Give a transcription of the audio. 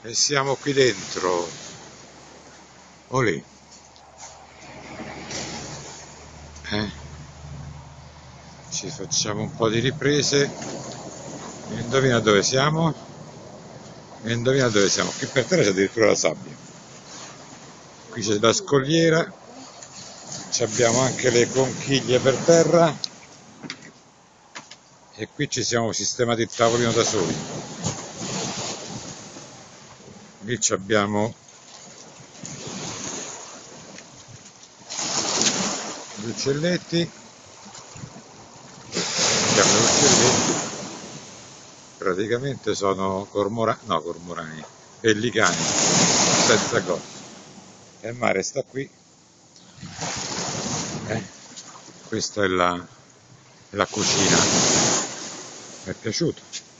E siamo qui dentro. Olè. Ci facciamo un po' di riprese. E indovina dove siamo? E indovina dove siamo? Qui per terra c'è addirittura la sabbia. Qui c'è la scogliera. Abbiamo anche le conchiglie per terra. E qui ci siamo sistemati il tavolino da soli. Lì abbiamo gli uccelletti. Abbiamo gli uccelletti. Praticamente sono cormorani, pellicani, senza corpo. E il mare sta qui. Questa è la cucina. Mi è piaciuto.